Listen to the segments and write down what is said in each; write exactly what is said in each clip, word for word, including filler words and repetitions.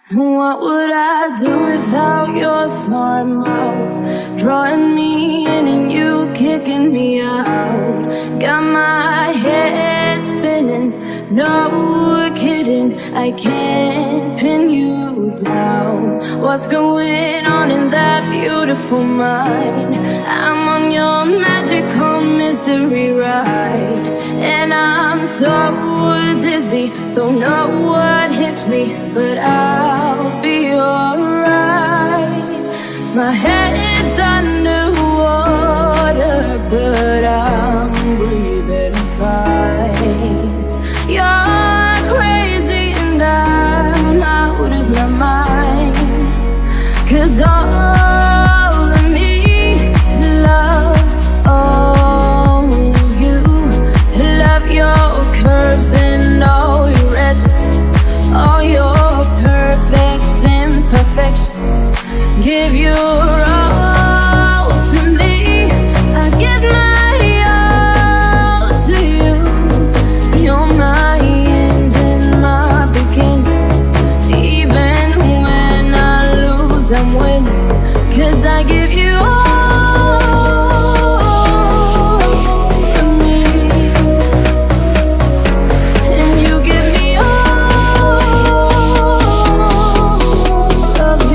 What would I do without your smart mouth? Drawing me in and you kicking me out. Got my head spinning, no kidding, I can't pin you down. What's going on in that beautiful mind? I'm on your magical mystery ride, and I'm so dizzy, don't know what hit me, but I'll be alright. My head's underwater, but I'm breathing fine. You're crazy and I'm out of my mind, 'cause all of me loves all you. Love your curves and all your edges, all your perfect imperfections. Give your all to me, I give my all to you. You're my end and my beginning. Even when I lose, I'm winning, 'cause I give you all of me, and you give me all of you.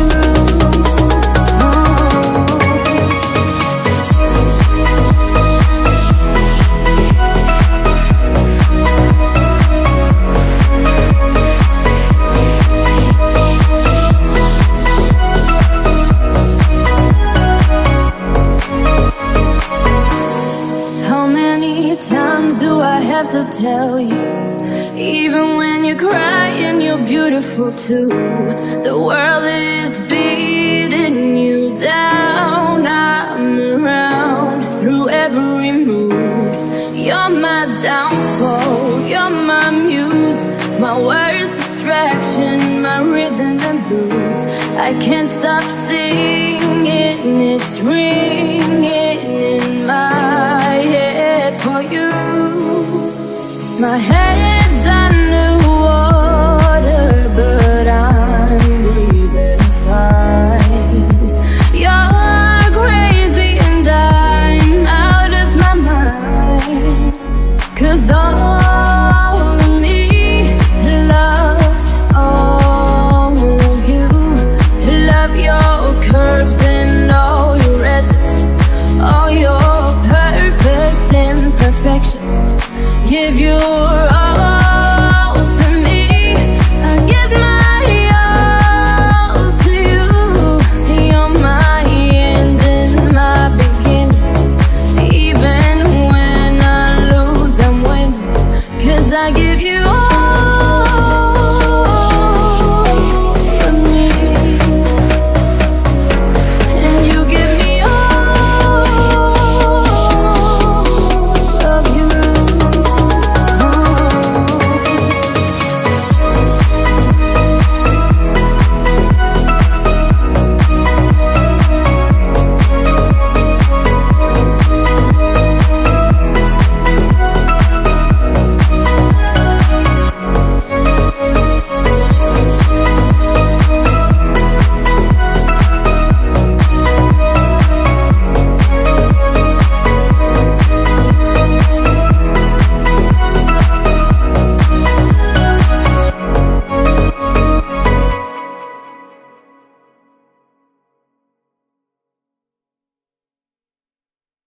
How many times do I have to tell you? Even when you're crying, you're beautiful too. The world is beating you down. I'm around through every mood. You're my downfall, you're my muse, my worst distraction, my rhythm and blues. I can't stop singing, it's ringing in my head for you. My head's underwater, but I'm breathing fine. You're crazy and I'm out of my mind, 'cause all of me loves all of you. Love your curves and all your edges, all your perfect imperfections. Give your all to me, I give my all to you. You're my end and my beginning. Even when I lose, I'm winning, 'cause I give you all